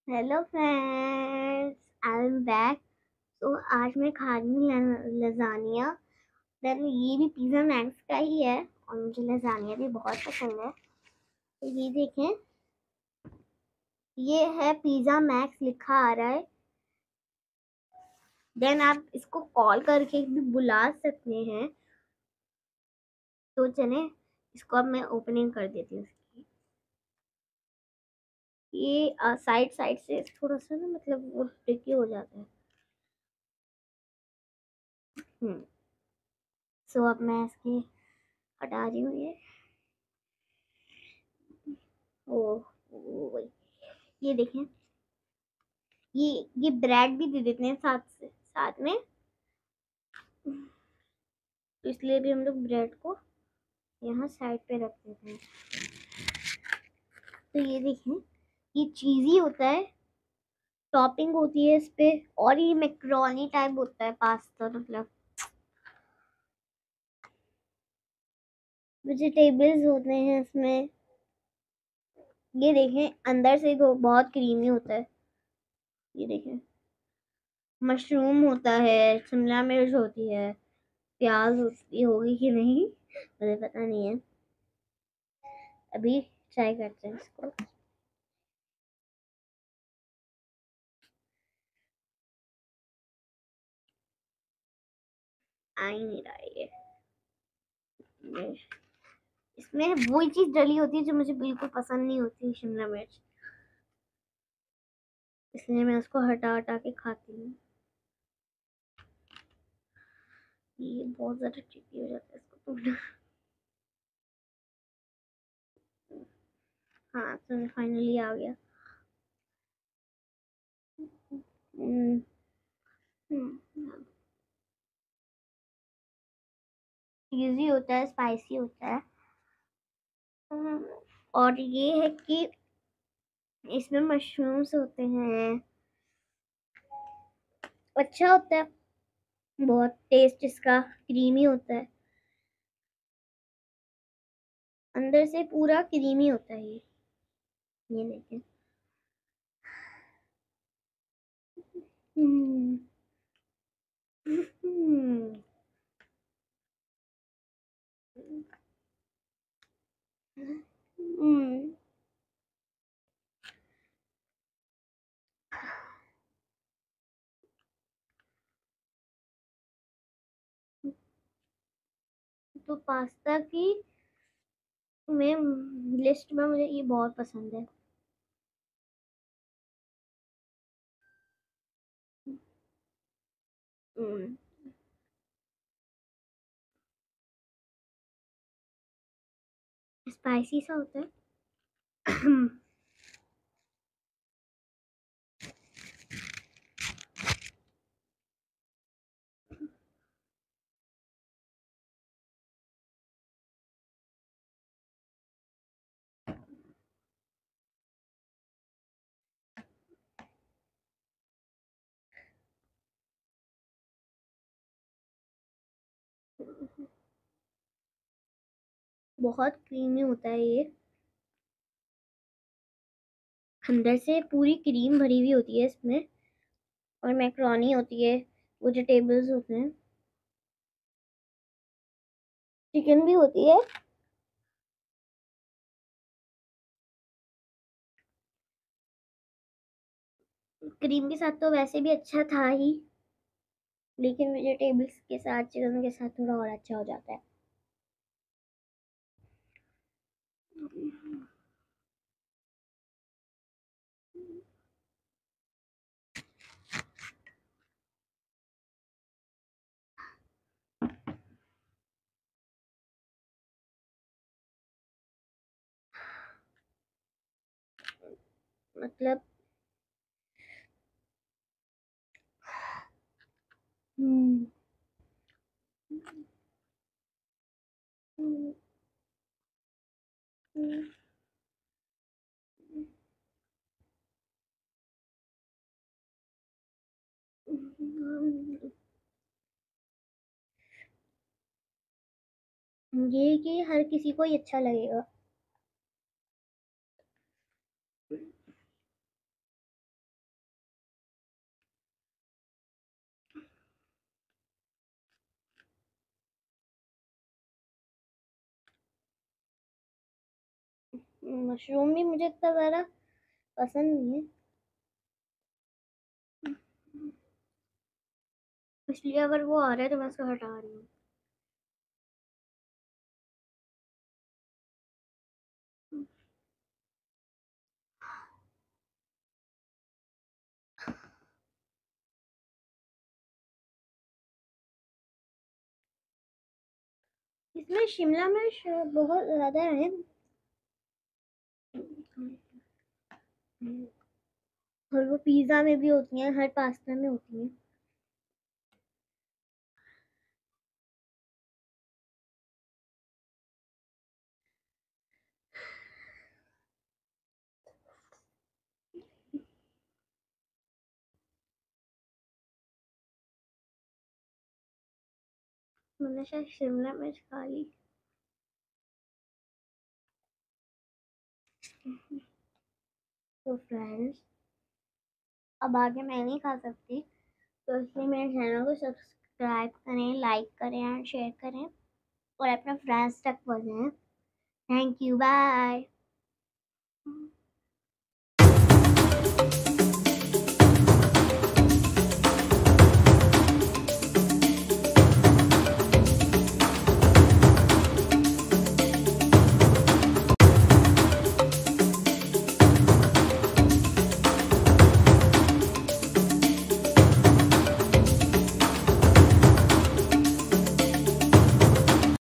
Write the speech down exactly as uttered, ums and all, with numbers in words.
Hello friends, I am back. तो आज मैं खा रही हूँ लजानिया। देन ये भी पिज़्ज़ा मैक्स का ही है और मुझे लजानिया भी बहुत पसंद है। तो ये देखें, ये है पिज़्ज़ा मैक्स लिखा आ रहा है। देन आप इसको कॉल करके भी बुला सकते हैं। तो चलें, इसको अब मैं ओपनिंग कर देती हूँ इसकी। ये साइड साइड से थोड़ा सा ना, मतलब वो ट्रिकी हो जाता है। हम्म सो अब मैं इसकी हटा रही हूँ ये। ओ, ओ वही, ये देखें, ये ये ब्रेड भी दे देते हैं साथ से साथ में। तो इसलिए भी हम लोग ब्रेड को यहाँ साइड पे रख देते हैं। तो ये देखें, ये चीज़ी होता है, टॉपिंग होती है इस पे। और ये मैक्रोनी टाइप होता है, पास्ता मतलब। वेजिटेबल्स होते हैं इसमें। ये देखें, अंदर से तो बहुत क्रीमी होता है। ये देखें, मशरूम होता है, शिमला मिर्च होती है, प्याज होती होगी कि नहीं मुझे पता नहीं है। अभी ट्राई करते हैं इसको। आ ही नहीं रहा है ये। ये- इसमें वही चीज डली होती है जो मुझे बिल्कुल पसंद नहीं होती, शिमला मिर्च। इसलिए मैं उसको हटा हटा के खाती हूँ। ये बहुत ज्यादा ट्रिकी हो जाता है इसको तोड़ना। हाँ, तो फाइनली आ गया। हम्म, हम्म, इजी होता है, स्पाइसी होता है। हम्म, और ये है कि इसमें मशरूम्स होते हैं। अच्छा होता है, बहुत टेस्ट इसका क्रीमी होता है। अंदर से पूरा क्रीमी होता है ये ये देखें। हम्म, हम्म, हम्म। तो पास्ता की में लिस्ट में मुझे ये बहुत पसंद है। हम्म, स्पाइसी सा होता है। बहुत क्रीमी होता है ये। अंदर से पूरी क्रीम भरी हुई होती है इसमें। और मैक्रोनी होती है, वेजिटेबल्स होते हैं, चिकन भी होती है। क्रीम के साथ तो वैसे भी अच्छा था ही, लेकिन वेजिटेबल्स के साथ, चिकन के साथ थोड़ा और अच्छा हो जाता है। मतलब हम्म, हम्म, हम्म, हम्म, ये कि हर किसी को ही अच्छा लगेगा। मशरूम भी मुझे इतना ज़्यादा पसंद नहीं है, इसलिए अगर वो आ रहा है तो मैं उसको हटा रही हूँ। इसमें शिमला मिर्च बहुत ज़्यादा है, और वो पिज़्ज़ा में भी होती हैं, हर पास्ता में होती हैं। मैंने शायद शिमला मिर्च खा ली। तो फ्रेंड्स, अब आगे मैं नहीं खा सकती, तो इसलिए मेरे चैनल को सब्सक्राइब करें, लाइक करें एंड शेयर करें, और अपने फ्रेंड्स तक पहुँचाएं। Thank you, bye.